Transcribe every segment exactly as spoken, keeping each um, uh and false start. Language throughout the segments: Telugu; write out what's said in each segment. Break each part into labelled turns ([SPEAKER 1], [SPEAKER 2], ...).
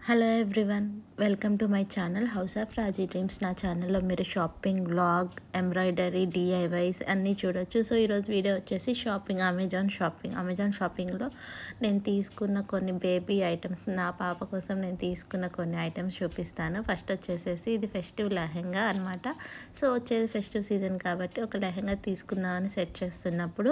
[SPEAKER 1] Hello everyone, welcome to my channel house of Raji dreams. నా ఛానల్లో మీరు షాపింగ్, వ్లాగ్, ఎంబ్రాయిడరీ, డిఐవైస్ అన్నీ చూడొచ్చు. సో ఈరోజు వీడియో వచ్చేసి షాపింగ్, అమెజాన్ షాపింగ్. అమెజాన్ షాపింగ్లో నేను తీసుకున్న కొన్ని బేబీ ఐటమ్స్, నా పాప కోసం నేను తీసుకున్న కొన్ని ఐటమ్స్ చూపిస్తాను. ఫస్ట్ వచ్చేసేసి ఇది ఫెస్టివ్ లెహెంగా అనమాట. సో వచ్చేది ఫెస్టివ్ సీజన్ కాబట్టి ఒక లెహెంగా తీసుకుందామని సెట్ చేస్తున్నప్పుడు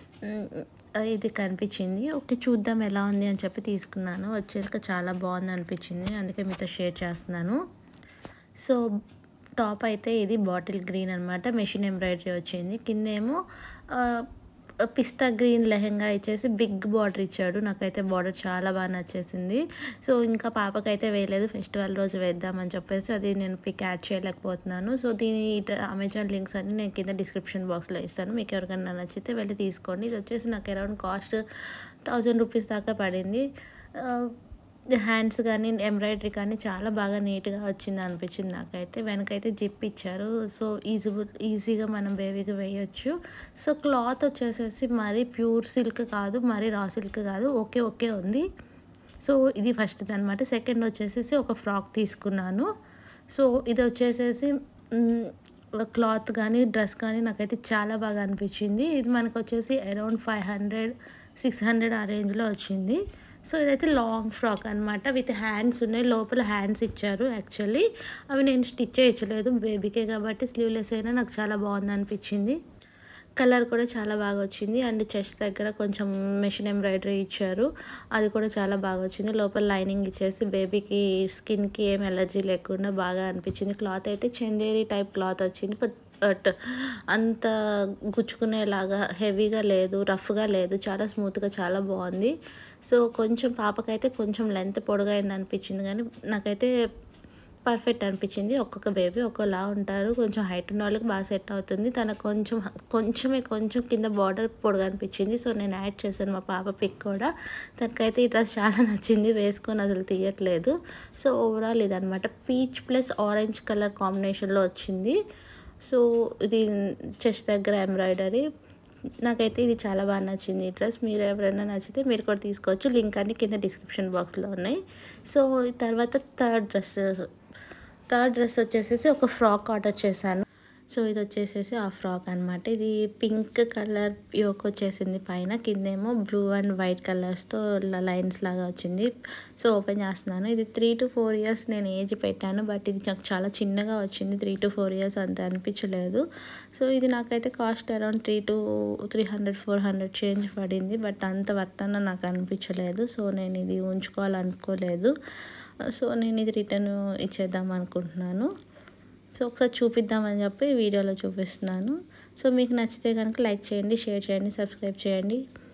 [SPEAKER 1] ఇది కనిపించింది. ఓకే చూద్దాం ఎలా ఉంది అని చెప్పి తీసుకున్నాను. వచ్చేసరికి చాలా బాగుంది అనిపించింది, అందుకే మీతో షేర్ చేస్తున్నాను. సో టాప్ అయితే ఇది బాటిల్ గ్రీన్ అనమాట, మెషిన్ ఎంబ్రాయిడరీ వచ్చింది. కిందేమో పిస్తా గ్రీన్ లెహెంగా ఇచ్చేసి బిగ్ బార్డర్ ఇచ్చాడు. నాకైతే బార్డర్ చాలా బాగా నచ్చేసింది. సో ఇంకా పాపకైతే వేయలేదు, ఫెస్టివల్ రోజు వేద్దామని చెప్పేసి అది నేను పిక్ యాడ్ చేయలేకపోతున్నాను. సో దీని అమెజాన్ లింక్స్ అన్ని నేను కింద డిస్క్రిప్షన్ బాక్స్లో ఇస్తాను, మీకు ఎవరికైనా నచ్చితే వెళ్ళి తీసుకోండి. ఇది వచ్చేసి నాకు అరౌండ్ కాస్ట్ థౌజండ్ రూపీస్ దాకా పడింది. హ్యాండ్స్ కానీ ఎంబ్రాయిడరీ కానీ చాలా బాగా నీట్గా వచ్చింది అనిపించింది నాకైతే. వెనకైతే జిప్ ఇచ్చారు, సో ఈజీ ఈజీగా మనం బేబీకి వేయచ్చు. సో క్లాత్ వచ్చేసేసి మరీ ప్యూర్ సిల్క్ కాదు, మరీ రా సిల్క్ కాదు, ఓకే ఓకే ఉంది. సో ఇది ఫస్ట్ది అనమాట. సెకండ్ వచ్చేసేసి ఒక ఫ్రాక్ తీసుకున్నాను. సో ఇది వచ్చేసేసి క్లాత్ కానీ డ్రెస్ కానీ నాకైతే చాలా బాగా అనిపించింది. ఇది మనకు వచ్చేసి around five hundred six hundred ఆ రేంజ్లో వచ్చింది. సో ఇదైతే లాంగ్ ఫ్రాక్ అనమాట, విత్ హ్యాండ్స్ ఉన్నాయి, లోపల హ్యాండ్స్ ఇచ్చారు. యాక్చువల్లీ అవి నేను స్టిచ్ చేయించలేదు, బేబీకే కాబట్టి స్లీవ్లెస్ అయినా నాకు చాలా బాగుంది అనిపించింది. కలర్ కూడా చాలా బాగా వచ్చింది. అండ్ చెస్ట్ దగ్గర కొంచెం మెషిన్ ఎంబ్రాయిడరీ ఇచ్చారు, అది కూడా చాలా బాగా వచ్చింది. లోపల లైనింగ్ ఇచ్చేసి బేబీకి స్కిన్కి ఏం ఎలర్జీ లేకుండా బాగా అనిపించింది. క్లాత్ అయితే చందేరి టైప్ క్లాత్ వచ్చింది, బట్ బట్ అంత గుచ్చుకునేలాగా హెవీగా లేదు, రఫ్గా లేదు, చాలా స్మూత్గా చాలా బాగుంది. సో కొంచెం పాపకైతే కొంచెం లెంత్ పొడగైంది అనిపించింది, కానీ నాకైతే పర్ఫెక్ట్ అనిపించింది. ఒక్కొక్క బేబీ ఒక్కోలా ఉంటారు, కొంచెం హైట్ ఉన్న వాళ్ళకి బాగా సెట్ అవుతుంది. తనకు కొంచెం కొంచెమే కొంచెం కింద బార్డర్ పొడగా అనిపించింది. సో నేను యాడ్ చేశాను మా పాప పిక్ కూడా. తనకైతే ఈ డ్రెస్ చాలా నచ్చింది, వేసుకొని అసలు తీయట్లేదు. సో ఓవరాల్ ఇదనమాట, పీచ్ ప్లస్ ఆరెంజ్ కలర్ కాంబినేషన్లో వచ్చింది. సో ఇది చెస్ట్ దగ్గర ఎంబ్రాయిడరీ, నాకైతే ఇది చాలా బాగా నచ్చింది ఈ డ్రెస్. మీరు ఎవరైనా నచ్చితే మీరు కూడా తీసుకోవచ్చు, లింక్ అన్ని కింద డిస్క్రిప్షన్ బాక్స్లో ఉన్నాయి. సో తర్వాత థర్డ్ డ్రెస్ థర్డ్ డ్రెస్ వచ్చేసేసి ఒక ఫ్రాక్ ఆర్డర్ చేశాను. సో ఇది వచ్చేసేసి ఆ ఫ్రాక్ అనమాట. ఇది పింక్ కలర్ యోక్ వచ్చేసింది పైన, కిందేమో బ్లూ అండ్ వైట్ కలర్స్తో లైన్స్ లాగా వచ్చింది. సో ఓపెన్ చేస్తున్నాను. ఇది త్రీ టు ఫోర్ ఇయర్స్ నేను ఏజ్ పెట్టాను, బట్ ఇది నాకు చాలా చిన్నగా వచ్చింది. త్రీ టు ఫోర్ ఇయర్స్ అంత అనిపించలేదు. సో ఇది నాకైతే cost around three to three hundred four hundred change పడింది, బట్ అంత వర్తన నాకు అనిపించలేదు. సో నేను ఇది ఉంచుకోవాలనుకోలేదు. సో నేను ఇది రిటర్న్ ఇచ్చేద్దాం అనుకుంటున్నాను. సో ఒకసారి చూపిద్దామని చెప్పి వీడియోలో చూపిస్తున్నాను. సో మీకు నచ్చితే కనుక లైక్ చేయండి, షేర్ చేయండి, సబ్స్క్రైబ్ చేయండి.